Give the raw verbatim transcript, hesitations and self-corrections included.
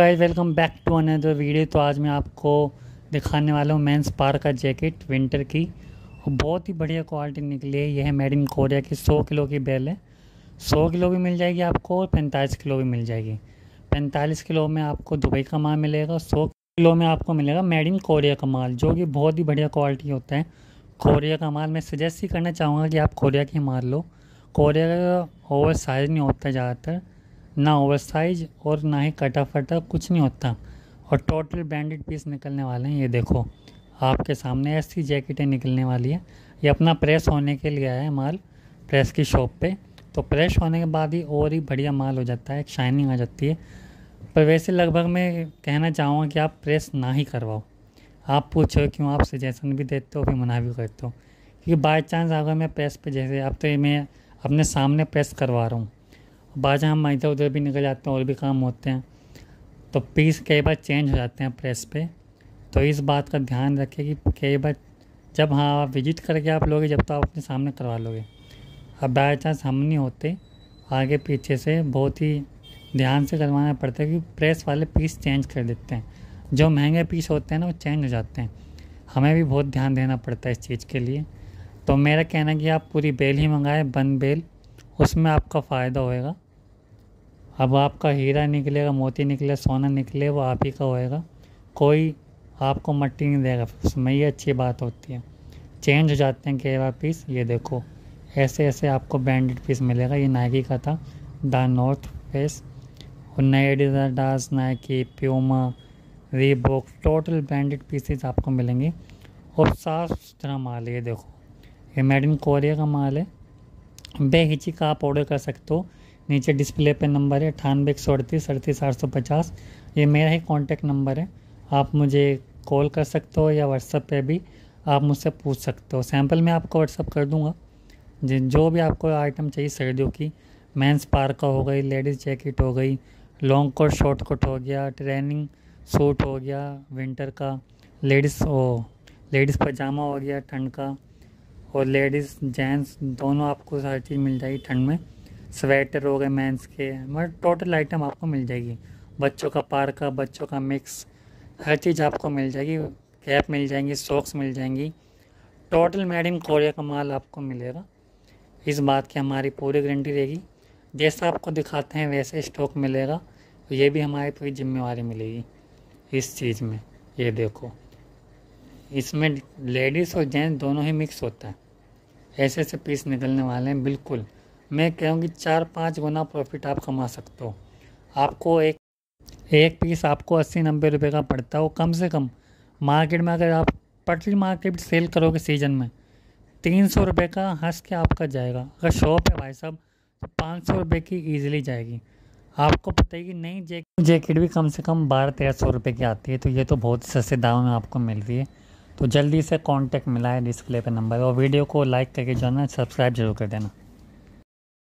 Guys welcome back to another video. तो आज मैं आपको दिखाने वाला हूँ मेंस पार का जैकेट विंटर की, और बहुत ही बढ़िया क्वालिटी निकली है। यह है मेड इन कोरिया की सौ किलो की बेल है। सौ किलो भी मिल जाएगी आपको और पैंतालीस किलो भी मिल जाएगी। पैंतालीस किलो में आपको दुबई का माल मिलेगा, सौ किलो में आपको मिलेगा मेड इन कोरिया का माल, जो कि बहुत ही बढ़िया क्वालिटी होता है। कोरिया का माल मैं सजेस्ट ही करना चाहूँगा कि आप कोरिया की माल लो। कोरिया का ओवर साइज नहीं होता ज़्यादातर, ना ओवर साइज और ना ही कटा फटा, कुछ नहीं होता। और टोटल ब्रांडेड पीस निकलने वाले हैं। ये देखो आपके सामने ऐसी जैकेटें निकलने वाली है। ये अपना प्रेस होने के लिए आया है माल प्रेस की शॉप पे। तो प्रेस होने के बाद ही और ही बढ़िया माल हो जाता है, एक शाइनिंग आ जाती है। पर वैसे लगभग मैं कहना चाहूँगा कि आप प्रेस ना ही करवाओ। आप पूछो क्यों, आप सजेशन भी देते हो फिर मना भी करते हो, क्योंकि बाई चांस अगर मैं प्रेस पे, जैसे अब तो ये मैं अपने सामने प्रेस करवा रहा हूँ, बाद हम इधर उधर भी निकल जाते हैं और भी काम होते हैं, तो पीस कई बार चेंज हो जाते हैं प्रेस पे। तो इस बात का ध्यान रखें कि कई बार जब हाँ आप विजिट करके आप लोगे, जब तो आप अपने सामने करवा लोगे। अब बाई चांस हम नहीं होते, आगे पीछे से बहुत ही ध्यान से करवाना पड़ता है, क्योंकि प्रेस वाले पीस चेंज कर देते हैं। जो महंगे पीस होते हैं ना वो चेंज हो जाते हैं। हमें भी बहुत ध्यान देना पड़ता है इस चीज़ के लिए। तो मेरा कहना है कि आप पूरी बेल ही मंगाएं, बंद बेल, उसमें आपका फ़ायदा होएगा। अब आपका हीरा निकलेगा, मोती निकले, सोना निकले, वो आप ही का होएगा, कोई आपको मट्टी नहीं देगा। उसमें ये अच्छी बात होती है। चेंज हो जाते हैं कई बार पीस। ये देखो ऐसे ऐसे आपको ब्रांडेड पीस मिलेगा। ये नाइकी का था, द नॉर्थ फेस, और नए Adidas, Nike, Puma, Reebok, total branded pieces आपको मिलेंगे और साफ सुथरा माल है। ये देखो ये मेड इन कोरिया का माल है। बेहिचक आप ऑर्डर कर सकते हो। नीचे डिस्प्ले पे नंबर है अठानवे एक सौ अड़तीस अड़तीस आठ सौ पचास। ये मेरा ही कॉन्टैक्ट नंबर है। आप मुझे कॉल कर सकते हो या व्हाट्सएप पे भी आप मुझसे पूछ सकते हो। सैंपल मैं आपको व्हाट्सएप कर दूंगा। जो भी आपको आइटम चाहिए सर्दियों की, मेंस पार्का हो गई, लेडीज़ जैकेट हो गई, लॉन्ग कोट शॉर्ट कोट हो गया, ट्रेनिंग सूट हो गया विंटर का, लेडीज़ ओ लेडीज़ पजामा हो गया ठंड का, और लेडीज़ जेंट्स दोनों आपको हर चीज़ मिल जाएगी ठंड में। स्वेटर हो गए मेंस के, मतलब टोटल आइटम आपको मिल जाएगी। बच्चों का पार्का, बच्चों का मिक्स, हर चीज़ आपको मिल जाएगी। कैप मिल जाएंगी, सॉक्स मिल जाएंगी। टोटल मेड इन कोरिया का माल आपको मिलेगा। इस बात की हमारी पूरी गारंटी रहेगी। जैसा आपको दिखाते हैं वैसे स्टॉक मिलेगा। तो ये भी हमारी पूरी जिम्मेवारी मिलेगी इस चीज़ में। ये देखो इसमें लेडीज़ और जेंट्स दोनों ही मिक्स होता है। ऐसे ऐसे पीस निकलने वाले हैं। बिल्कुल मैं कहूँगी चार पाँच गुना प्रॉफिट आप कमा सकते हो। आपको एक एक पीस आपको अस्सी नब्बे रुपए का पड़ता है, वो कम से कम मार्केट में अगर आप पटरी मार्केट सेल करोगे सीजन में, तीन सौ रुपये का हंस के आपका जाएगा। अगर शॉप है भाई साहब तो पाँच सौ रुपये की ईजिली जाएगी। आपको पता है कि नई जैकेट जैकेट भी कम से कम बारह तेरह सौ रुपये की आती है। तो ये तो बहुत सस्ते दामों में आपको मिल रही है। तो जल्दी से कांटेक्ट मिला है डिस्प्ले पे नंबर, और वीडियो को लाइक करके जो है ना सब्सक्राइब जरूर कर देना।